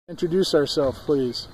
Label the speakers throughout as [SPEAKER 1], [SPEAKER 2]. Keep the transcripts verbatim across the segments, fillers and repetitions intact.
[SPEAKER 1] Introduce ourselves, please.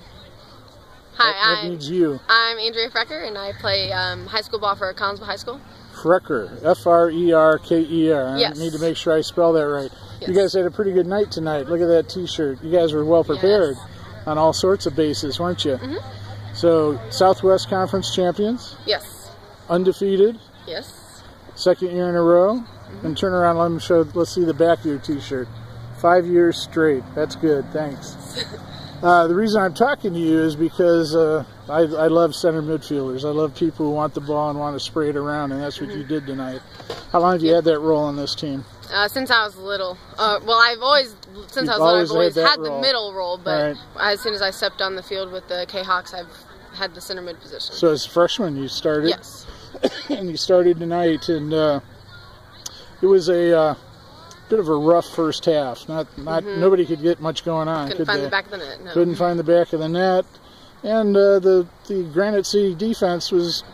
[SPEAKER 2] Hi,
[SPEAKER 1] that, that
[SPEAKER 2] I'm,
[SPEAKER 1] needs you.
[SPEAKER 2] I'm Andrea Frecker, and I play um, high school ball for Collinsville High School.
[SPEAKER 1] Frecker, F R E R K E R.
[SPEAKER 2] Yes.
[SPEAKER 1] I need to make sure I spell that right.
[SPEAKER 2] Yes.
[SPEAKER 1] You guys had a pretty good night tonight. Look at that T-shirt. You guys were well prepared
[SPEAKER 2] yes.
[SPEAKER 1] on all sorts of bases, weren't you?
[SPEAKER 2] Mm-hmm.
[SPEAKER 1] So, Southwest Conference champions.
[SPEAKER 2] Yes.
[SPEAKER 1] Undefeated.
[SPEAKER 2] Yes.
[SPEAKER 1] Second year in a row.
[SPEAKER 2] Mm-hmm.
[SPEAKER 1] And turn around. Let me show. Let's see the back of your T-shirt. Five years straight. That's good. Thanks. Uh, the reason I'm talking to you is because uh, I, I love center midfielders. I love people who want the ball and want to spray it around, and that's what mm-hmm. you did tonight. How long have you had that role on this team?
[SPEAKER 2] Uh, since I was little. Uh, well, I've always, since You've I was
[SPEAKER 1] always
[SPEAKER 2] little, I've always had,
[SPEAKER 1] had
[SPEAKER 2] the middle role, but
[SPEAKER 1] right.
[SPEAKER 2] as soon as I stepped on the field with the K-Hawks, I've had the center mid position.
[SPEAKER 1] So as a freshman you started?
[SPEAKER 2] Yes.
[SPEAKER 1] And you started tonight, and uh, it was a... Uh, bit of a rough first half. Not, not
[SPEAKER 2] mm-hmm.
[SPEAKER 1] Nobody could get much going on.
[SPEAKER 2] Couldn't
[SPEAKER 1] could
[SPEAKER 2] find
[SPEAKER 1] they?
[SPEAKER 2] the back of the net. No.
[SPEAKER 1] Couldn't find the back of the net, and uh, the the Granite City defense was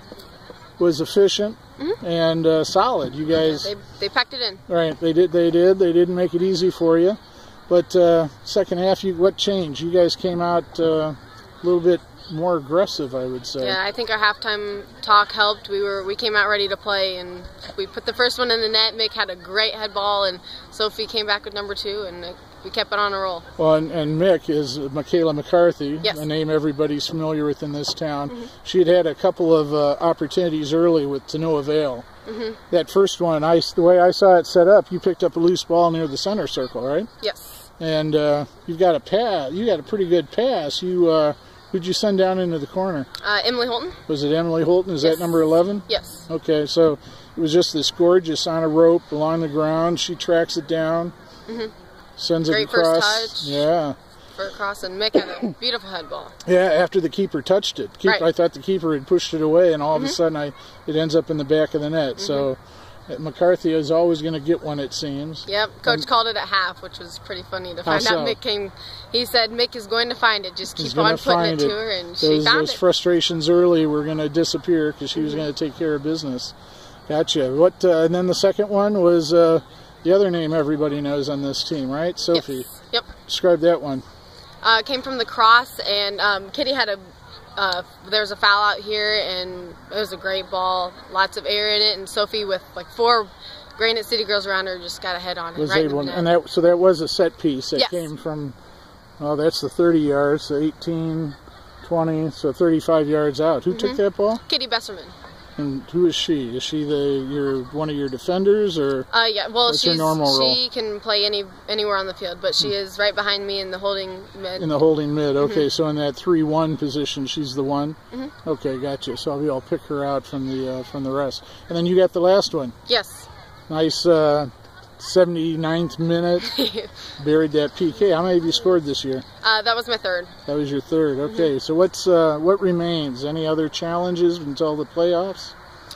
[SPEAKER 1] was efficient
[SPEAKER 2] mm-hmm.
[SPEAKER 1] and uh, solid. You guys,
[SPEAKER 2] yeah, they they packed it in.
[SPEAKER 1] Right? They did. They did. They didn't make it easy for you, but uh, second half, you what changed? You guys came out uh, a little bit more aggressive, I would say.
[SPEAKER 2] Yeah, I think our halftime talk helped. We were we came out ready to play, and we put the first one in the net. Mick had a great head ball, and Sophie came back with number two, and we kept it on a roll.
[SPEAKER 1] Well, and, and Mick is Michaela McCarthy,
[SPEAKER 2] yes.
[SPEAKER 1] a name everybody's familiar with in this town.
[SPEAKER 2] Mm-hmm.
[SPEAKER 1] She had had a couple of uh, opportunities early with to no avail.
[SPEAKER 2] Mm-hmm.
[SPEAKER 1] That first one, I, the way I saw it set up, you picked up a loose ball near the center circle, right?
[SPEAKER 2] Yes.
[SPEAKER 1] And uh, you've got a pass. You got a pretty good pass. You. Uh, Who'd you send down into the corner?
[SPEAKER 2] Uh, Emily Holton.
[SPEAKER 1] Was it Emily Holton? Is
[SPEAKER 2] yes.
[SPEAKER 1] that number eleven?
[SPEAKER 2] Yes.
[SPEAKER 1] Okay, so it was just this gorgeous on a rope along the ground. She tracks it down,
[SPEAKER 2] mm-hmm.
[SPEAKER 1] sends
[SPEAKER 2] Great
[SPEAKER 1] it across.
[SPEAKER 2] First touch.
[SPEAKER 1] Yeah.
[SPEAKER 2] For a cross, and Mick had a beautiful head ball.
[SPEAKER 1] Yeah, after the keeper touched it. Keep,
[SPEAKER 2] right.
[SPEAKER 1] I thought the keeper had pushed it away, and all
[SPEAKER 2] mm-hmm.
[SPEAKER 1] of a sudden I, it ends up in the back of the net. Mm-hmm. So McCarthy is always going to get one, it seems.
[SPEAKER 2] Yep, Coach um, called it at half, which was pretty funny to find
[SPEAKER 1] so?
[SPEAKER 2] out Mick came. He said Mick is going to find it, just keep on putting it, it to her, and
[SPEAKER 1] those,
[SPEAKER 2] she found
[SPEAKER 1] those
[SPEAKER 2] it.
[SPEAKER 1] frustrations early were going to disappear because she mm-hmm. was going to take care of business. Gotcha. What? Uh, and then the second one was uh, the other name everybody knows on this team, right? Sophie.
[SPEAKER 2] Yes. Yep.
[SPEAKER 1] Describe that one.
[SPEAKER 2] Uh, came from the cross, and um, Kitty had a Uh, there was a foul out here, and it was a great ball, lots of air in it, and Sophie with like four Granite City girls around her just got a head on it.
[SPEAKER 1] Was
[SPEAKER 2] right
[SPEAKER 1] able,
[SPEAKER 2] in the net.
[SPEAKER 1] And that, so that was a set piece that
[SPEAKER 2] yes.
[SPEAKER 1] came from, well, that's the thirty yards, so eighteen, twenty, so thirty-five yards out. Who mm-hmm. took that ball?
[SPEAKER 2] Kitty Besserman.
[SPEAKER 1] And who is she? Is she the your one of your defenders, or
[SPEAKER 2] uh, yeah, well,
[SPEAKER 1] what's
[SPEAKER 2] she's,
[SPEAKER 1] her normal role?
[SPEAKER 2] She can play any anywhere on the field, but she is right behind me in the holding mid.
[SPEAKER 1] In the holding mid, okay.
[SPEAKER 2] Mm-hmm.
[SPEAKER 1] So in that three one position, she's the one.
[SPEAKER 2] Mm-hmm.
[SPEAKER 1] Okay, gotcha. So I'll, I'll pick her out from the uh, from the rest. And then you got the last one.
[SPEAKER 2] Yes.
[SPEAKER 1] Nice uh, seventy-ninth minute. Buried that P K. How many have you scored this year?
[SPEAKER 2] Uh, that was my third.
[SPEAKER 1] That was your third. Okay.
[SPEAKER 2] Mm-hmm.
[SPEAKER 1] So what's uh, what remains? Any other challenges until the playoffs?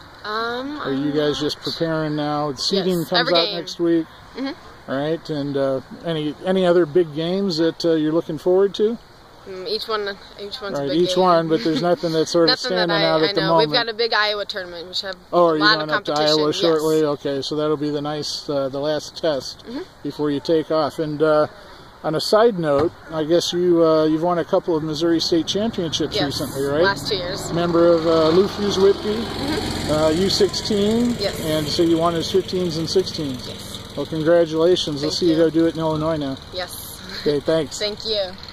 [SPEAKER 2] Um,
[SPEAKER 1] Are you guys just preparing now? The seeding
[SPEAKER 2] yes,
[SPEAKER 1] comes out next week.
[SPEAKER 2] Mm-hmm.
[SPEAKER 1] All right. And uh, any any other big games that uh, you're looking forward to?
[SPEAKER 2] Um, each one, each one's
[SPEAKER 1] right,
[SPEAKER 2] a big
[SPEAKER 1] each
[SPEAKER 2] game.
[SPEAKER 1] one, but there's nothing that's sort of
[SPEAKER 2] nothing
[SPEAKER 1] standing
[SPEAKER 2] that I,
[SPEAKER 1] out at
[SPEAKER 2] I
[SPEAKER 1] the
[SPEAKER 2] know.
[SPEAKER 1] moment.
[SPEAKER 2] We've got a big Iowa tournament, which have
[SPEAKER 1] oh,
[SPEAKER 2] a
[SPEAKER 1] are you
[SPEAKER 2] lot
[SPEAKER 1] going
[SPEAKER 2] of
[SPEAKER 1] up to
[SPEAKER 2] competition.
[SPEAKER 1] Iowa shortly?
[SPEAKER 2] Yes.
[SPEAKER 1] Okay, so that'll be the nice, uh, the last test
[SPEAKER 2] mm-hmm.
[SPEAKER 1] before you take off. And uh, on a side note, I guess you uh, you've won a couple of Missouri State Championships
[SPEAKER 2] yes,
[SPEAKER 1] recently, right?
[SPEAKER 2] Last two years.
[SPEAKER 1] Member of uh, Lou Fuse Whitby,
[SPEAKER 2] mm-hmm.
[SPEAKER 1] uh, U sixteen,
[SPEAKER 2] yes.
[SPEAKER 1] and so you won as fifteens and sixteens.
[SPEAKER 2] Yes.
[SPEAKER 1] Well, congratulations.
[SPEAKER 2] Thank
[SPEAKER 1] Let's see
[SPEAKER 2] you.
[SPEAKER 1] you go do it in Illinois now.
[SPEAKER 2] Yes.
[SPEAKER 1] Okay, thanks.
[SPEAKER 2] Thank you.